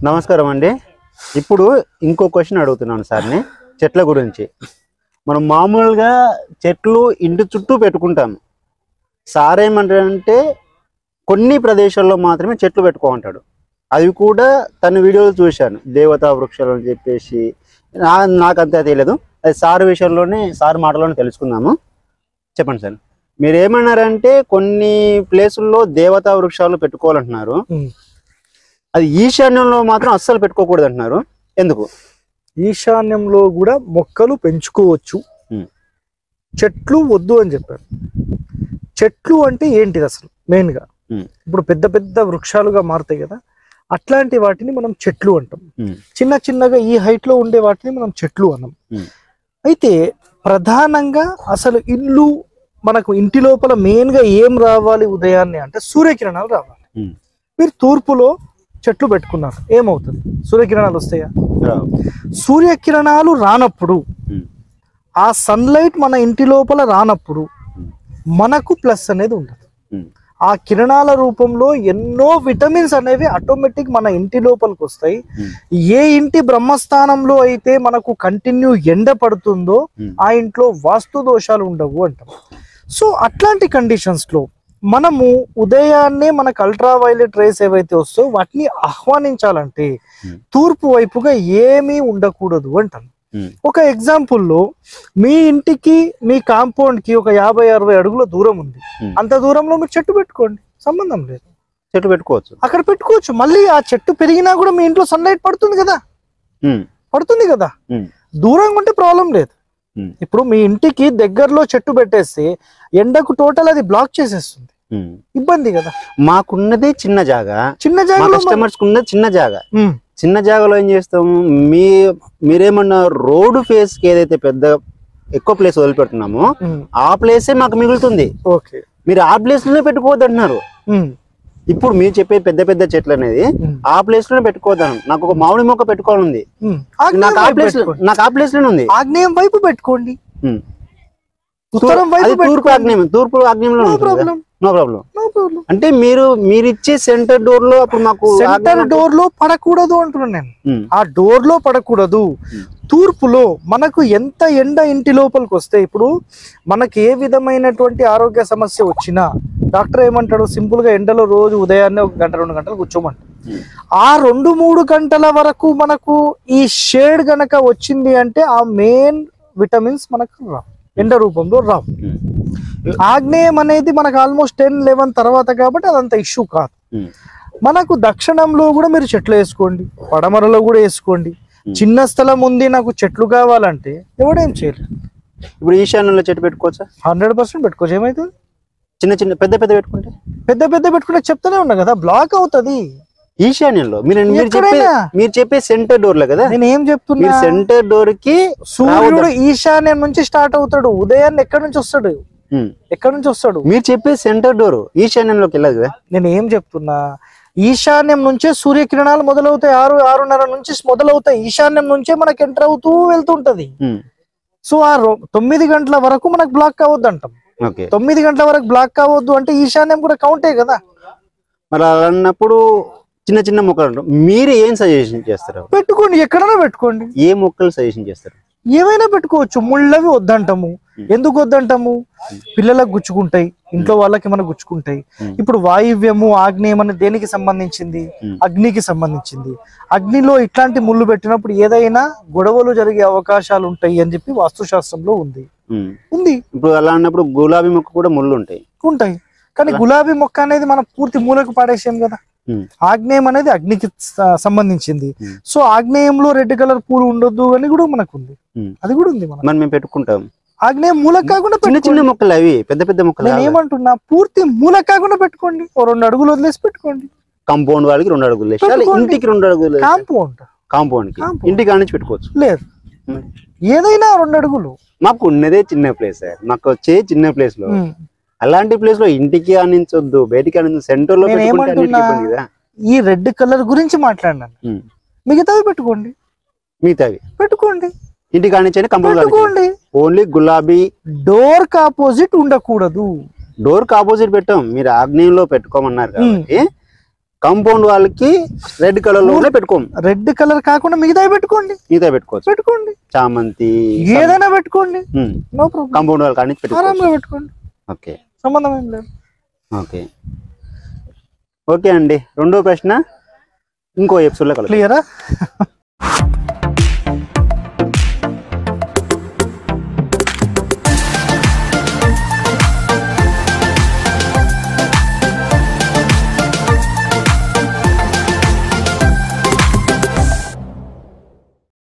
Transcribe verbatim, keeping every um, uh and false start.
నమస్కారం అండి. ఇప్పుడు ఇంకో క్వశ్చన్ అడుగుతున్నాను సార్ని చెట్ల గురించి. మనం మామూలుగా చెట్లు ఇంటి చుట్టూ పెట్టుకుంటాం. సార్ ఏమంటాడంటే కొన్ని ప్రదేశాల్లో మాత్రమే చెట్లు పెట్టుకోమంటాడు. అవి కూడా తన వీడియోలు చూశాను, దేవతా వృక్షాలు అని చెప్పేసి. నా నాకంతే తెలియదు, అది సార్ విషయంలోనే సార్ మాటలోనే తెలుసుకుందాము. చెప్పండి సార్, మీరు ఏమన్నారంటే కొన్ని ప్లేసుల్లో దేవతా వృక్షాలు పెట్టుకోవాలంటున్నారు, అది ఈశాన్యంలో మాత్రం అస్సలు పెట్టుకోకూడదు అంటున్నారు. ఎందుకు? ఈశాన్యంలో కూడా మొక్కలు పెంచుకోవచ్చు, చెట్లు వద్దు అని చెప్పారు. చెట్లు అంటే ఏంటిది అసలు మెయిన్ గా? ఇప్పుడు పెద్ద పెద్ద వృక్షాలుగా మారుతాయి కదా, అట్లాంటి వాటిని మనం చెట్లు అంటాం. చిన్న చిన్నగా ఈ హైట్ లో ఉండే వాటిని మనం చెట్లు అన్నాం. అయితే ప్రధానంగా అసలు ఇల్లు మనకు ఇంటి లోపల మెయిన్ గా ఏం రావాలి ఉదయాన్నే అంటే సూర్యకిరణాలు రావాలి. మీరు తూర్పులో చెట్లు పెట్టుకున్నారు, ఏమవుతుంది? సూర్యకిరణాలు వస్తాయా? సూర్యకిరణాలు రానప్పుడు, ఆ సన్లైట్ మన ఇంటి లోపల రానప్పుడు మనకు ప్లస్ అనేది ఉండదు. ఆ కిరణాల రూపంలో ఎన్నో విటమిన్స్ అనేవి ఆటోమేటిక్ మన ఇంటి లోపలికి వస్తాయి. ఏ ఇంటి బ్రహ్మస్థానంలో అయితే మనకు కంటిన్యూ ఎండ పడుతుందో ఆ ఇంట్లో వాస్తు దోషాలు ఉండవు అంటాం. సో అట్లాంటి కండిషన్స్ లో మనము ఉదయాన్నే మనకు అల్ట్రా వైలెట్ రేస్ ఏవైతే వస్తాయో వాటిని ఆహ్వానించాలంటే తూర్పు వైపుగా ఏమీ ఉండకూడదు అంటాం. ఒక ఎగ్జాంపుల్లో మీ ఇంటికి మీ కాంపౌండ్ కి ఒక యాభై అరవై అడుగుల దూరం ఉంది. అంత దూరంలో మీరు చెట్టు పెట్టుకోండి, సంబంధం లేదు. చెట్టు పెట్టుకోవచ్చు, అక్కడ పెట్టుకోవచ్చు. మళ్ళీ ఆ చెట్టు పెరిగినా కూడా మీ ఇంట్లో సన్లైట్ పడుతుంది కదా, పడుతుంది కదా. దూరంగా ఉంటే ప్రాబ్లం లేదు. ఇప్పుడు మీ ఇంటికి దగ్గరలో చెట్టు పెట్టేస్తే ఎండకు టోటల్ అది బ్లాక్ చేసేస్తుంది, ఇబ్బంది కదా. మాకున్నది చిన్న జాగా, చిన్న జాగా కస్టమర్స్ ఉన్నది చిన్న జాగా. చిన్న జాగాలో ఏం చేస్తాము, మీ మీరేమన్నా రోడ్డు ఫేస్ కి ఏదైతే పెద్ద ఎక్కువ ప్లేస్ వదిలిపెడుతున్నామో ఆ ప్లేసే మాకు మిగులుతుంది. ఓకే, మీరు ఆ ప్లేస్ లోనే పెట్టుకోవద్దు అంటున్నారు. ఇప్పుడు మీరు చెప్పే పెద్ద పెద్ద చెట్లు అనేది ఆ ప్లేస్ లోనే పెట్టుకోవద్దాను. నాకు ఒక మామిడి మొక్క పెట్టుకోవాలంది, నాకు ఆ ప్లేస్ నాకు ఆ ప్లేస్ లోనే ఉంది. ఆగ్నేయం వైపు పెట్టుకోండి, ఉత్తరం వైపు తూర్పు ఆగ్నేయం తూర్పు ఆగ్నేయంలో నో ప్రాబ్లం. No problem. అంటే మీరు మీరు ఇచ్చే సెంటర్ డోర్ లో అప్పుడు మాకు సెంటర్ డోర్ లో పడకూడదు అంటున్నాను నేను. ఆ డోర్ లో పడకూడదు. తూర్పులో మనకు ఎంత ఎండ ఇంటి లోపలికి వస్తే, ఇప్పుడు మనకి ఏ విధమైనటువంటి ఆరోగ్య సమస్య వచ్చినా డాక్టర్ ఏమంటాడు, సింపుల్ గా ఎండలో రోజు ఉదయాన్నే ఒక గంట రెండు గంటలు కూర్చోమంటాడు. ఆ రెండు మూడు గంటల వరకు మనకు ఈ షేడ్ గనక వచ్చింది అంటే ఆ మెయిన్ విటమిన్స్ మనకు రావు, ఎండ రూపంలో రావు. ఆగ్నేయం అనేది మనకు ఆల్మోస్ట్ టెన్ లెవెన్ తర్వాత కాబట్టి అదంత ఇష్యూ కాదు. మనకు దక్షిణంలో కూడా మీరు చెట్లు వేసుకోండి, పడమరలో కూడా వేసుకోండి. చిన్న స్థలం ఉంది, నాకు చెట్లు కావాలంటే ఎవడేం చేయలేదు. ఇప్పుడు ఈశాన్యంలో చెట్టు పెట్టుకోవచ్చా? హండ్రెడ్ పర్సెంట్ పెట్టుకోవచ్చు. ఏమైతుంది? చిన్న చిన్న పెద్ద పెద్ద పెట్టుకుంటే పెద్ద పెద్ద పెట్టుకుంటే చెప్తానే ఉన్నా కదా, బ్లాక్ అవుతుంది. ఈశాన్యంలో మీరు మీరు చెప్పే సెంటర్ డోర్ లో కదా, నేను ఏం చెప్తున్నా, సెంటర్ డోర్ కి సూర్యుడు ఈశాన్యం నుంచి స్టార్ట్ అవుతాడు. ఉదయాన్నే ఎక్కడి నుంచి వస్తాడు, ఎక్కడి నుంచి వస్తాడు? మీరు చెప్పే సెంటర్ డోర్ ఈశాన్యంలోకి వెళ్ళదు కదా. నేను ఏం చెప్తున్నా, ఈశాన్యం నుంచే సూర్యకిరణాలు మొదలవుతాయి. ఆరు ఆరున్నర నుంచి మొదలవుతాయి. ఈశాన్యం నుంచే మనకి ఎంటర్ అవుతూ వెళ్తుంటది. సో ఆ తొమ్మిది గంటల వరకు మనకు బ్లాక్ కావద్దు అంటాం. తొమ్మిది గంటల వరకు బ్లాక్ కావద్దు అంటే ఈశాన్యం కూడా కౌంటే కదా. మరి అలా అన్నప్పుడు చిన్న చిన్న మొక్కలు మీరు ఏం సజెషన్ చేస్తారు? పెట్టుకోండి, ఎక్కడైనా పెట్టుకోండి. ఏ మొక్కలు సజెషన్ చేస్తారు? ఏవైనా పెట్టుకోవచ్చు. ముళ్ళవి వద్దంటాము. ఎందుకు వద్దంటాము? పిల్లలకు గుచ్చుకుంటాయి, ఇంట్లో వాళ్ళకి మనకు గుచ్చుకుంటాయి. ఇప్పుడు వాయువ్యము ఆగ్నేయం అనేది దేనికి సంబంధించింది? అగ్నికి సంబంధించింది. అగ్నిలో ఇట్లాంటి ముళ్ళు పెట్టినప్పుడు ఏదైనా గొడవలు జరిగే అవకాశాలు ఉంటాయి అని చెప్పి వాస్తుశాస్త్రంలో ఉంది ఉంది ఇప్పుడు అలా అన్నప్పుడు గులాబీ మొక్క కూడా ముళ్ళు ఉంటాయి ఉంటాయి కానీ గులాబీ మొక్క అనేది మనం పూర్తి మూలకు పాడేసాం కదా. ఆగ్నేయం అనేది అగ్నికి సంబంధించింది. సో ఆగ్నేయంలో రెడ్ కలర్ పూలు ఉండొద్దు అని కూడా మనకు ఉంది, అది కూడా ఉంది. మనం మేము పెట్టుకుంటాం. ఆగ్నేయం మూలకు కాకుండా చిన్న చిన్న మొక్కలు, అవి పెద్ద పెద్ద మొక్కలు. నేను ఏమంటున్నా, పూర్తి మూలకు కాకుండా పెట్టుకోండి, ఓ రెండు అడుగులు వదిలేసి పెట్టుకోండి. కాంపౌండ్ వాళ్ళకి రెండు అడుగులు, ఇంటికి రెండు అడుగులు. కాంపౌండ్ కాంపౌండ్ కి ఇంటికి కానించి పెట్టుకోవచ్చు. లేదు, ఏదైనా రెండు అడుగులు. మాకు ఉన్నదే చిన్న ప్లేస్, మాకు వచ్చే చిన్న ప్లేస్ లో అలాంటి ప్లేస్ లో ఇంటికి ఆనించొద్దు, బయటికి ఆనించు, సెంటర్ లో పెట్టుకుంటే. ఈ రెడ్ కలర్ గురించి మాట్లాడినాను, మిగతావి పెట్టుకోండి. మిగతావి పెట్టుకోండి, ఇంటికి ఆనించండి, పెట్టుకోండి. ఓన్లీ గులాబీ డోర్ కి ఆపోజిట్ ఉండకూడదు. డోర్ కి ఆపోజిట్ పెట్టాం, మీరు ఆగ్నేయంలో పెట్టుకోమన్నారు కాబట్టి కాంపౌండ్ వాళ్ళకి రెడ్ కలర్ లోనే పెట్టుకోం. రెడ్ కలర్ కాకుండా మిగతా పెట్టుకోండి, మిగతా పెట్టుకోవచ్చు. పెట్టుకోండి చామంతి ఏదైనా పెట్టుకోండి, నో ప్రాబ్లం. కాంపౌండ్ వాళ్ళ కానీ ఆరాంగా పెట్టుకోండి, ఓకే, సంబంధం ఏం లేదు. ఓకే ఓకే అండి. రెండో ప్రశ్న ఇంకో ఎపిసోడ్ లో కలుద్దాం. క్లియరా?